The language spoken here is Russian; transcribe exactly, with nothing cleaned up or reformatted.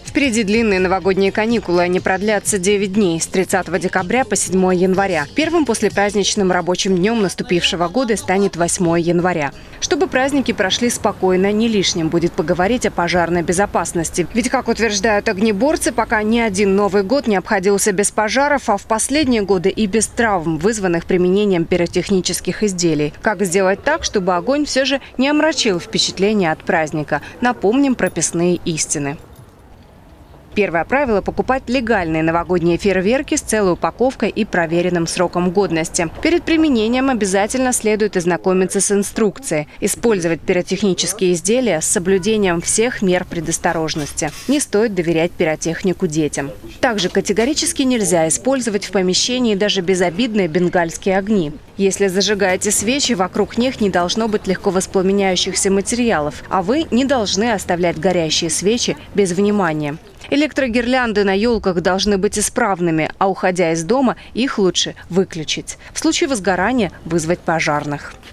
Впереди длинные новогодние каникулы. Они продлятся девять дней, с тридцатого декабря по седьмое января. Первым послепраздничным рабочим днем наступившего года станет восьмое января. Чтобы праздники прошли спокойно, не лишним будет поговорить о пожарной безопасности. Ведь, как утверждают огнеборцы, пока ни один Новый год не обходился без пожаров, а в последние годы и без травм, вызванных применением пиротехнических изделий. Как сделать так, чтобы огонь все же не омрачил впечатление от праздника? Напомним прописные истины. Первое правило – покупать легальные новогодние фейерверки с целой упаковкой и проверенным сроком годности. Перед применением обязательно следует ознакомиться с инструкцией. Использовать пиротехнические изделия с соблюдением всех мер предосторожности. Не стоит доверять пиротехнику детям. Также категорически нельзя использовать в помещении даже безобидные бенгальские огни. Если зажигаете свечи, вокруг них не должно быть легко воспламеняющихся материалов, а вы не должны оставлять горящие свечи без внимания. Электрогирлянды на елках должны быть исправными, а уходя из дома, их лучше выключить. В случае возгорания вызвать пожарных.